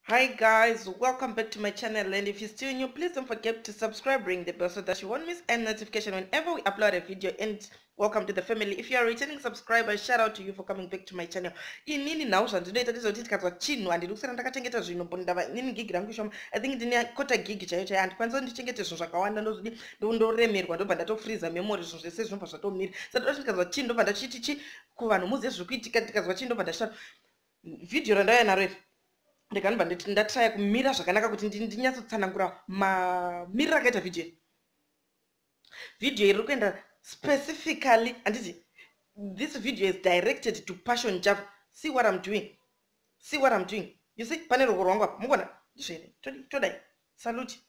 Hi guys, welcome back to my channel, and if you're still new, please don't forget to subscribe, ring the bell so that you won't miss any notification whenever we upload a video. And welcome to the family. If you are a returning subscriber, shout out to you for coming back to my channel. Inini now zvandinoita ndizvoti tikazwa chinhu handiri ndakachengeta zvinhu mbondava inini gig rangu shoma. I think ndine kota gig chaiyo chaiyo handikwanisa ndichengete zvinhu zvakawanda ndozvidi ndoremerwa ndobva ndatofreeza memory zvinhu zvese zvinobva zvatomira. Saka ndikazwa chinhu ndobva ndachiti kuvanhu muzive zviri kuitika, ndikazwa chinhu ndobva ndashara video randauya naro iri ndikanobva ndatraya kumira zvakanaka kuti ndinyatsotsanangura mamiriro akaita video iri kuenda specifically, handiti this video is directed to Passion Java. See what I'm doing, you see pane ruoko rwangu apa mukona ndizvene todai salute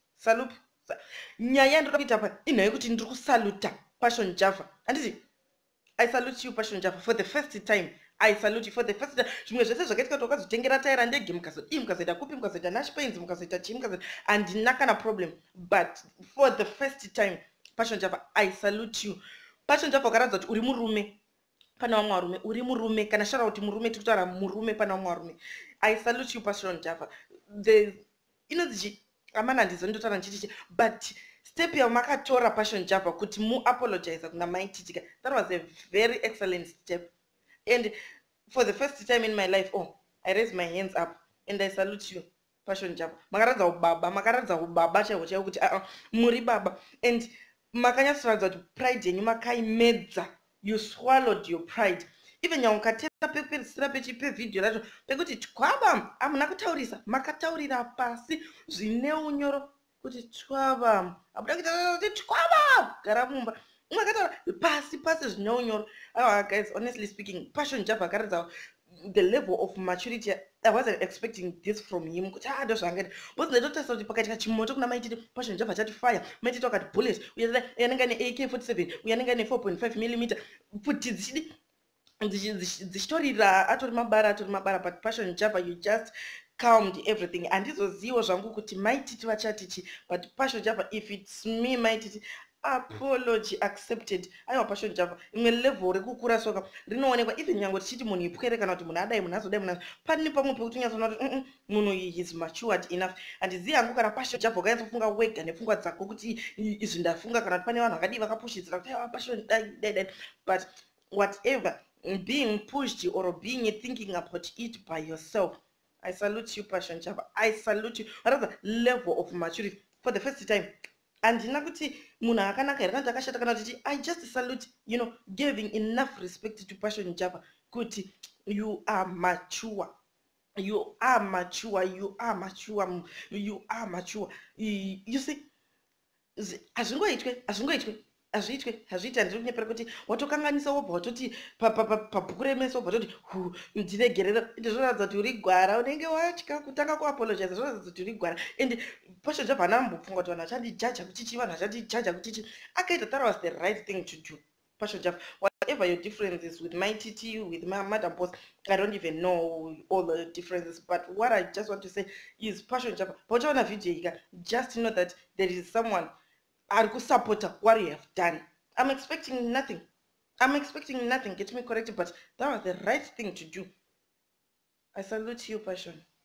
nyaya yandoda kuita pa inhau yekuti ndiri kusaluta Passion Java. Handiti I salute you Passion Java for the first time. I salute you for the first time. Zvimwe zvese zvakaitika kuti wakazotengera taira ndege mukazoita mukazoita kupi mukazoita nash pains mukazoita chii mukazoita handina kana problem, but for the first time Passion Java I salute you. Passion Java wakaratidza kuti uri murume pana vamwe varume, uri murume kana shara kuti murume tiri kutaura murume pana vamwe varume. I salute you Passion Java. Inonzi amana handizondotaura nchitichi, but step yamakatora Passion Java kuti muapologize kuna maitika, that was a very excellent step. And for the first time in my life, I raise my hands up and I salute you Passion Java. Makaradza ubaba chaiwo chaiwo kuti muri baba, and makanyatsoratidza kuti pride yenyu makaimedza. You swallowed your pride. Even yaukatera pekuperisira pevidhio racho pekuti twaba hamuna kutaurisa, makataurira pasi zvine unyoro kuti twaba hamuda kuita kuti twaba gara mumba makataura pasi zvine unyoro. Guys, honestly speaking, Passion Java akaratidza the level of maturity. I wasn't expecting this from him kuti ndozvangaita because ndaitotarisa kuti pakaita chimoto kuna maititi Passion Java chati fire, maititi wakati bullet uyanenge ne AK47 uyanenge ne 4.5mm futi dzichitorira atori mabara, but Passion Java you just calmed everything. Handizozivo zvangu kuti maititi vachatichi, but Passion Java, if it's me maititi, apology accepted. Aiwa Passion Java imwe level rekukura soka rinoonekwa even nyango tichiti munhu ipwere kana kuti munhu adai munhu azodai munhu pani pamwe pekuti unyazoona kuti munhu is matured enough. Handizivi hangu kana Passion Java ukanyatsofunga wega nepfungwa dzako kuti izvi ndafunga kana kuti pane vanhu vakadii vakapushidzira kuti Passion dai, but whatever, being pushed or being thinking about it by yourself, I salute you Passion Java. I salute you. Another level of maturity for the first time. Handina kuti munhu akanaka here kana takashata kana kuti I just salute, giving enough respect to Passion Java kuti you are mature. You see, hazviitwe handiri kunyepera kuti watokanganisa wobva watoti pabhuku remeso wobva toti ndiregerera. Ndizvoratidza kuti uri gwara, unenge watya kutanga kuapologize, zvoratidza kuti uri gwara. And Passion Java haana kumbopfunga kuti vanhu vachandijaja kutichi, vanhu vachandijaja kutichi. Akaita that was the right thing to do. Passion Java, whatever your differences with my TT, with my madam boss, I don't even know all the differences, but what I just want to say is Passion Java, pachaona video just know that there is someone ari kusupporta what you have done. I'm expecting nothing, get me corrected, but that was the right thing to do. I salute you Passion.